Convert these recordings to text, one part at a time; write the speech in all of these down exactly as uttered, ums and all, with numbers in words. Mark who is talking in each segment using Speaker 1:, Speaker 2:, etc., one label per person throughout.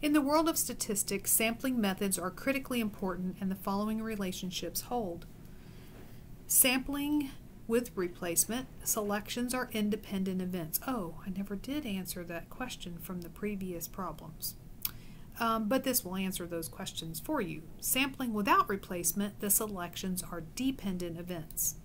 Speaker 1: In the world of statistics, sampling methods are critically important and the following relationships hold. Sampling with replacement, selections are independent events. Oh, I never did answer that question from the previous problems. Um, but this will answer those questions for you. Sampling without replacement, the selections are dependent events.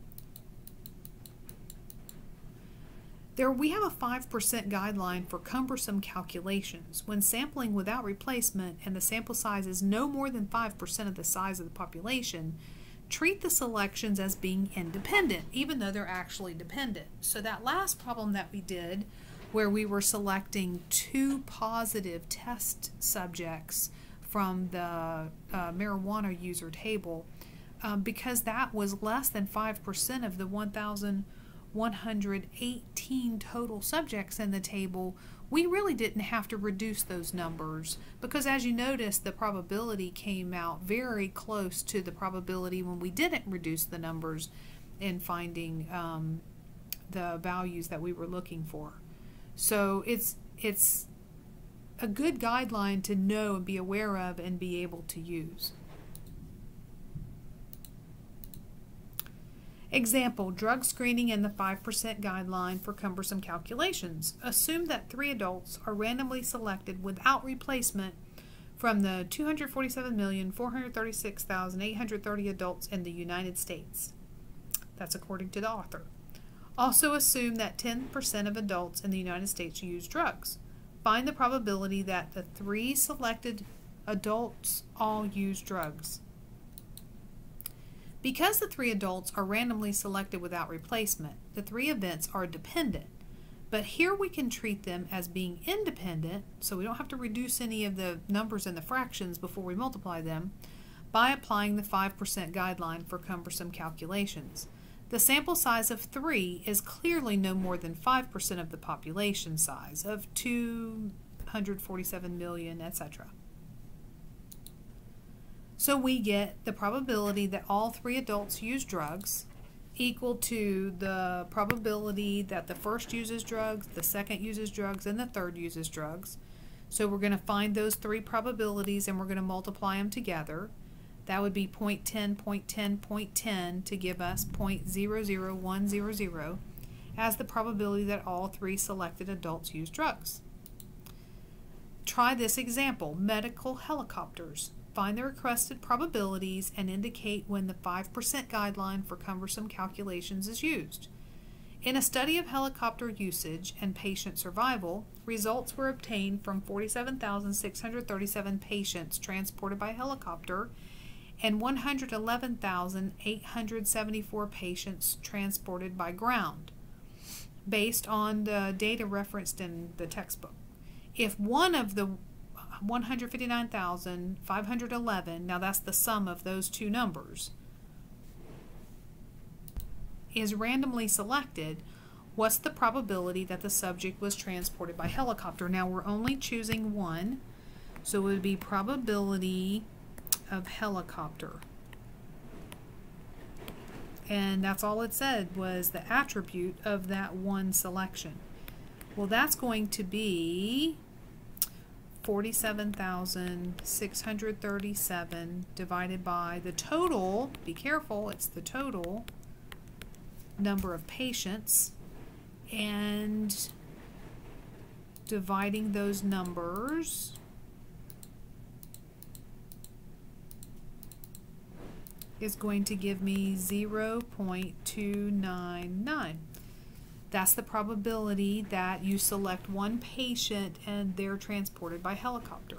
Speaker 1: There we have a five percent guideline for cumbersome calculations. When sampling without replacement and the sample size is no more than five percent of the size of the population, treat the selections as being independent, even though they're actually dependent. So that last problem that we did, where we were selecting two positive test subjects from the uh, marijuana user table, um, because that was less than five percent of the one thousand one hundred eighteen total subjects in the table, we really didn't have to reduce those numbers, because as you notice, the probability came out very close to the probability when we didn't reduce the numbers in finding um, the values that we were looking for. So it's it's a good guideline to know and be aware of and be able to use. Example, drug screening and the five percent guideline for cumbersome calculations. Assume that three adults are randomly selected without replacement from the two hundred forty-seven million four hundred thirty-six thousand eight hundred thirty adults in the United States. That's according to the author. Also assume that ten percent of adults in the United States use drugs. Find the probability that the three selected adults all use drugs. Because the three adults are randomly selected without replacement, the three events are dependent. But here we can treat them as being independent, so we don't have to reduce any of the numbers and the fractions before we multiply them, by applying the five percent guideline for cumbersome calculations. The sample size of three is clearly no more than five percent of the population size of two hundred forty-seven million, et cetera. So we get the probability that all three adults use drugs equal to the probability that the first uses drugs, the second uses drugs, and the third uses drugs. So we're going to find those three probabilities and we're going to multiply them together. That would be zero point one zero, zero point one zero, zero point one zero to give us zero point zero zero one zero zero as the probability that all three selected adults use drugs. Try this example, medical helicopters. Find the requested probabilities and indicate when the five percent guideline for cumbersome calculations is used. In a study of helicopter usage and patient survival, results were obtained from forty-seven thousand six hundred thirty-seven patients transported by helicopter and one hundred eleven thousand eight hundred seventy-four patients transported by ground, based on the data referenced in the textbook. If one of the one hundred fifty-nine thousand five hundred eleven, now that's the sum of those two numbers, is randomly selected, what's the probability that the subject was transported by helicopter? Now we're only choosing one, so it would be probability of helicopter. And that's all it said was the attribute of that one selection. Well, that's going to be forty-seven thousand six hundred thirty-seven divided by the total, be careful, it's the total number of patients, and dividing those numbers is going to give me zero point two nine nine. That's the probability that you select one patient and they're transported by helicopter.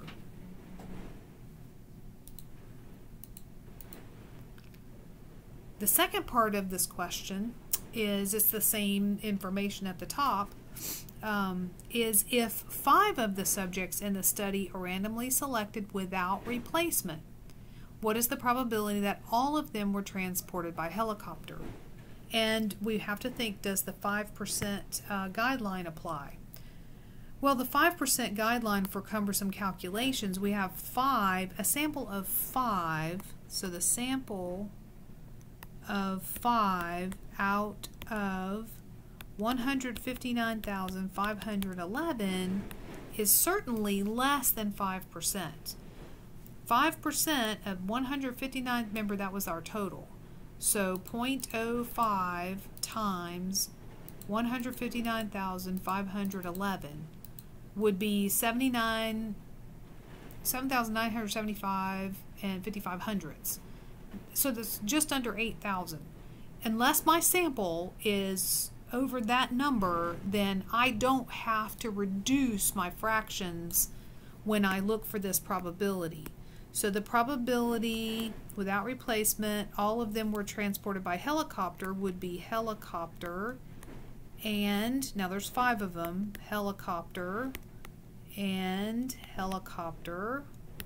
Speaker 1: The second part of this question is, it's the same information at the top, um, is if five of the subjects in the study are randomly selected without replacement, what is the probability that all of them were transported by helicopter? And we have to think, does the five percent uh, guideline apply? Well, the five percent guideline for cumbersome calculations, we have five, a sample of five, so the sample of five out of one hundred fifty-nine thousand five hundred eleven is certainly less than five percent. five percent of one hundred fifty-nine, remember that was our total. So zero point zero five times one hundred fifty-nine thousand five hundred eleven would be seventy-nine, seven thousand nine hundred seventy-five and fifty-five hundredths. So that's just under eight thousand. Unless my sample is over that number, then I don't have to reduce my fractions when I look for this probability. So the probability without replacement, all of them were transported by helicopter, would be helicopter, and now there's five of them, helicopter, and helicopter,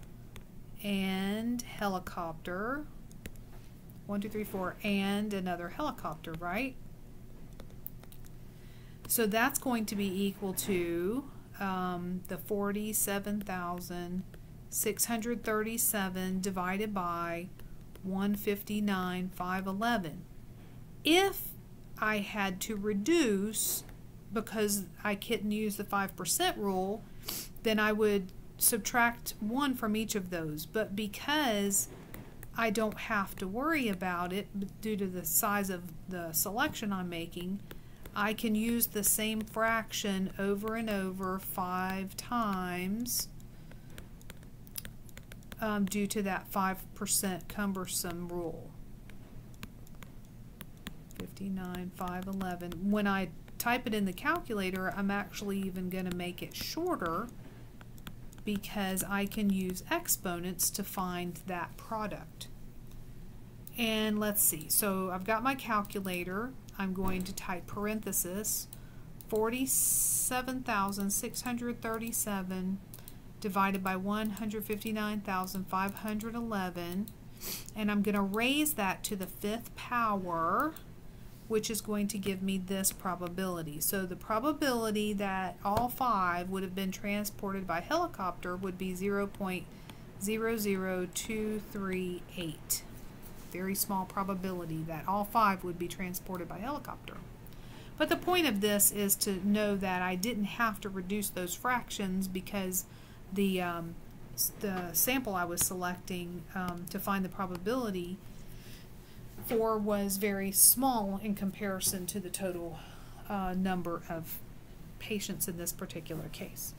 Speaker 1: and helicopter, one, two, three, four, and another helicopter, right? So that's going to be equal to um, the forty-seven thousand six hundred thirty-seven divided by one hundred fifty-nine thousand five hundred eleven. If I had to reduce, because I couldn't use the five percent rule, then I would subtract one from each of those. But because I don't have to worry about it due to the size of the selection I'm making, I can use the same fraction over and over five times um, due to that five percent cumbersome rule. fifty-nine, five, eleven. When I type it in the calculator, I'm actually even going to make it shorter because I can use exponents to find that product. And let's see, so I've got my calculator. I'm going to type parenthesis forty-seven thousand six hundred thirty-seven divided by one hundred fifty-nine thousand five hundred eleven, and I'm going to raise that to the fifth power, which is going to give me this probability. So the probability that all five would have been transported by helicopter would be zero point zero zero two three eight. Very small probability that all five would be transported by helicopter. But the point of this is to know that I didn't have to reduce those fractions because the, um, the sample I was selecting um, to find the probability for was very small in comparison to the total uh, number of patients in this particular case.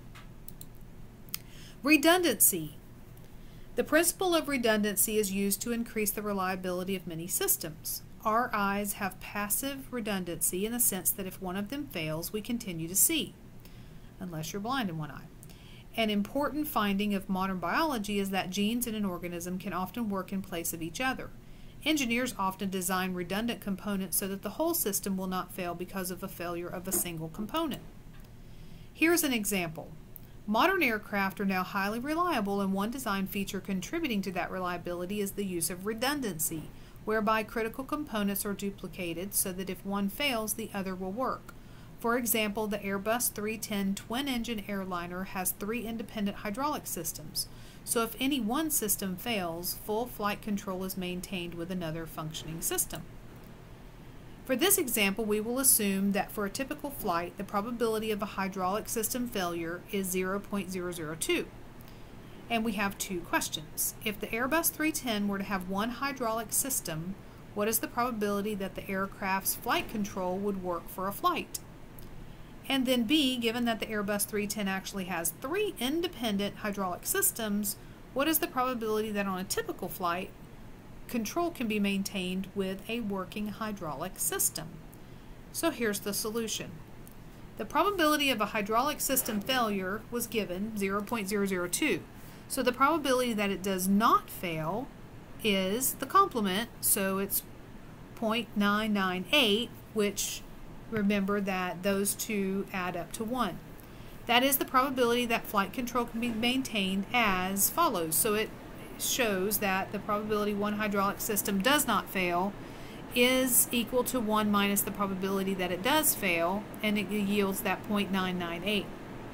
Speaker 1: Redundancy. The principle of redundancy is used to increase the reliability of many systems. Our eyes have passive redundancy in the sense that if one of them fails, we continue to see, unless you're blind in one eye. An important finding of modern biology is that genes in an organism can often work in place of each other. Engineers often design redundant components so that the whole system will not fail because of a failure of a single component. Here's an example. Modern aircraft are now highly reliable, and one design feature contributing to that reliability is the use of redundancy, whereby critical components are duplicated so that if one fails, the other will work. For example, the Airbus three ten twin-engine airliner has three independent hydraulic systems, so if any one system fails, full flight control is maintained with another functioning system. For this example, we will assume that for a typical flight, the probability of a hydraulic system failure is zero point zero zero two. And we have two questions. If the Airbus three ten were to have one hydraulic system, what is the probability that the aircraft's flight control would work for a flight? And then B, given that the Airbus three ten actually has three independent hydraulic systems, what is the probability that on a typical flight, control can be maintained with a working hydraulic system? So here's the solution. The probability of a hydraulic system failure was given zero point zero zero two. So the probability that it does not fail is the complement, so it's zero point nine nine eight, which remember that those two add up to one. That is the probability that flight control can be maintained as follows. So it shows that the probability one hydraulic system does not fail is equal to one minus the probability that it does fail, and it yields that zero point nine nine eight.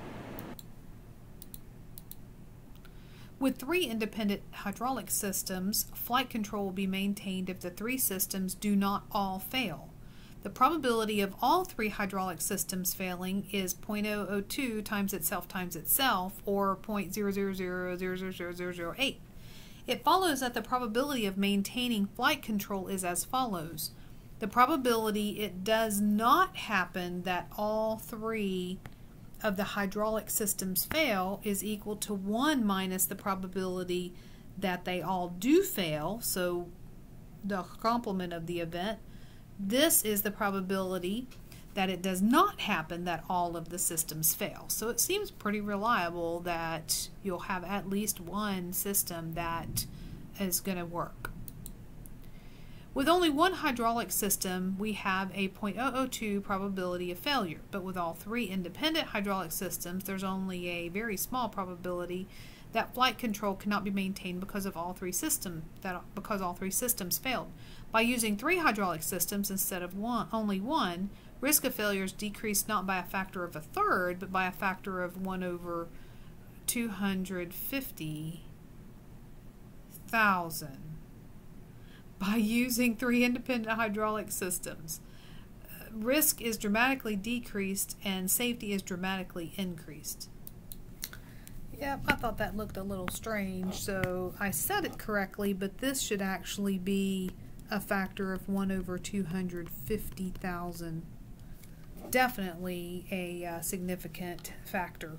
Speaker 1: With three independent hydraulic systems, flight control will be maintained if the three systems do not all fail. The probability of all three hydraulic systems failing is zero point zero zero two times itself times itself, or zero point zero zero zero zero zero zero zero zero eight. It follows that the probability of maintaining flight control is as follows. The probability it does not happen that all three of the hydraulic systems fail is equal to one minus the probability that they all do fail, so the complement of the event. This is the probability that it does not happen that all of the systems fail. So it seems pretty reliable that you'll have at least one system that is going to work. With only one hydraulic system, we have a zero point zero zero two probability of failure, but with all three independent hydraulic systems, there's only a very small probability that flight control cannot be maintained because of all three systems that because all three systems failed. By using three hydraulic systems instead of one, only one, risk of failure is decreased not by a factor of a third, but by a factor of one over two hundred fifty thousand. By using three independent hydraulic systems, risk is dramatically decreased and safety is dramatically increased. Yep, I thought that looked a little strange, so I said it correctly, but this should actually be a factor of one over two hundred fifty thousand. Definitely a uh, significant factor.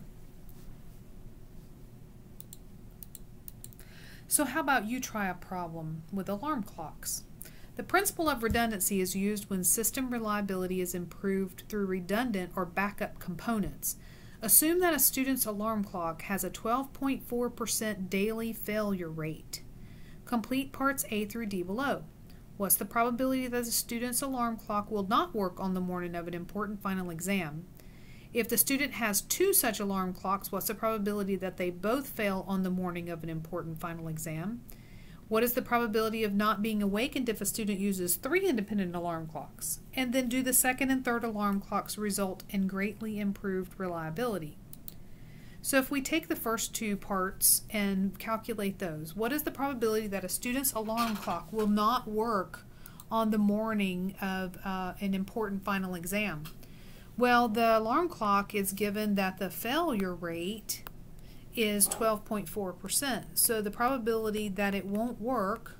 Speaker 1: So how about you try a problem with alarm clocks? The principle of redundancy is used when system reliability is improved through redundant or backup components. Assume that a student's alarm clock has a twelve point four percent daily failure rate. Complete parts A through D below. What's the probability that the student's alarm clock will not work on the morning of an important final exam? If the student has two such alarm clocks, what's the probability that they both fail on the morning of an important final exam? What is the probability of not being awakened if a student uses three independent alarm clocks? And then do the second and third alarm clocks result in greatly improved reliability? So if we take the first two parts and calculate those, what is the probability that a student's alarm clock will not work on the morning of uh, an important final exam? Well, the alarm clock is given that the failure rate is twelve point four percent. So the probability that it won't work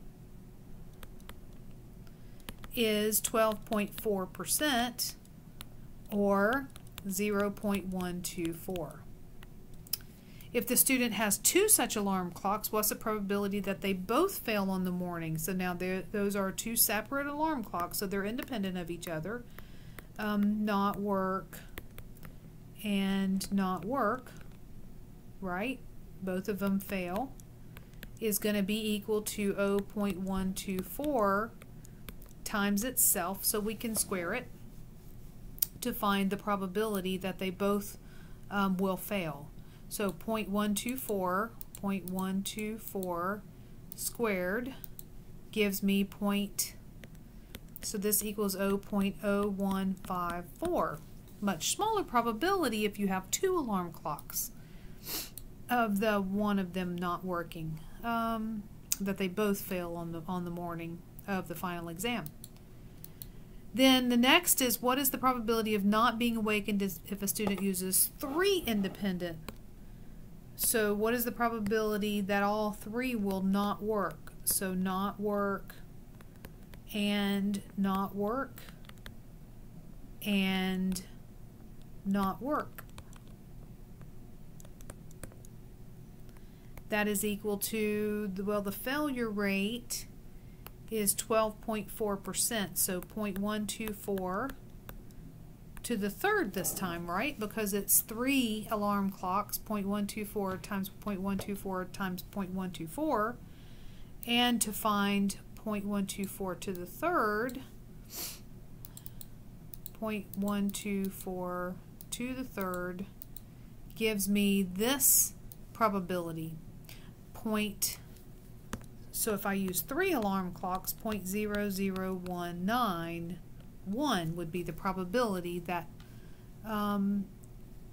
Speaker 1: is twelve point four percent, or zero point one two four. If the student has two such alarm clocks, what's the probability that they both fail on the morning? So now those are two separate alarm clocks, so they're independent of each other. Um, not work and not work, right? Both of them fail, is going to be equal to zero point one two four times itself, so we can square it to find the probability that they both um, will fail. So zero point one two four, zero point one two four squared gives me point, so this equals zero point zero one five four. Much smaller probability if you have two alarm clocks of the one of them not working, um, that they both fail on the on the morning of the final exam. Then the next is, what is the probability of not being awakened if a student uses three independent? So what is the probability that all three will not work? So not work and not work and not work. That is equal to, the, well, the failure rate is twelve point four percent, so zero point one two four to the third this time, right? Because it's three alarm clocks, zero point one two four times zero point one two four times zero point one two four, and to find zero point one two four to the third, zero point one two four to the third gives me this probability. Point, so if I use three alarm clocks, zero point zero zero one nine one would be the probability that um,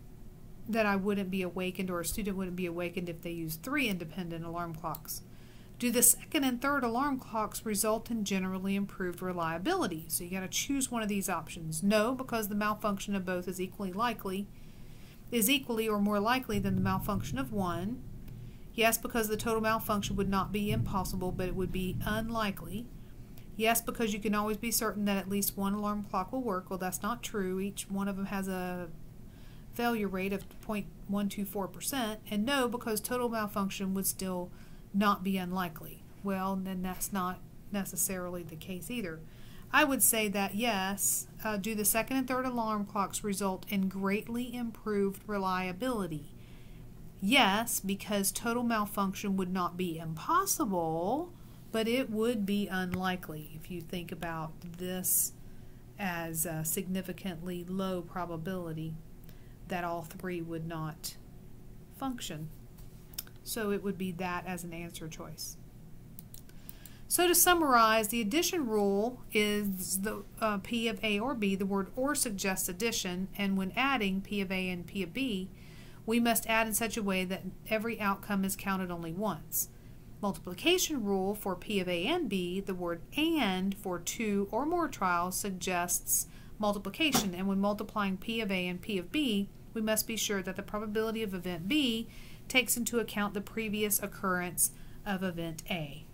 Speaker 1: that I wouldn't be awakened, or a student wouldn't be awakened if they use three independent alarm clocks. Do the second and third alarm clocks result in generally improved reliability? So you got to choose one of these options. No, because the malfunction of both is equally likely, is equally or more likely than the malfunction of one. Yes, because the total malfunction would not be impossible, but it would be unlikely. Yes, because you can always be certain that at least one alarm clock will work. Well, that's not true. Each one of them has a failure rate of zero point one two four percent. And no, because total malfunction would still not be unlikely. Well, then that's not necessarily the case either. I would say that yes, uh, do the second and third alarm clocks result in greatly improved reliability? Yes, because total malfunction would not be impossible, but it would be unlikely if you think about this as a significantly low probability that all three would not function. So it would be that as an answer choice. So to summarize, the addition rule is the uh, P of A or B. The word or suggests addition, and when adding P of A and P of B, we must add in such a way that every outcome is counted only once. Multiplication rule for P of A and B, the word and for two or more trials suggests multiplication, and when multiplying P of A and P of B, we must be sure that the probability of event B takes into account the previous occurrence of event A.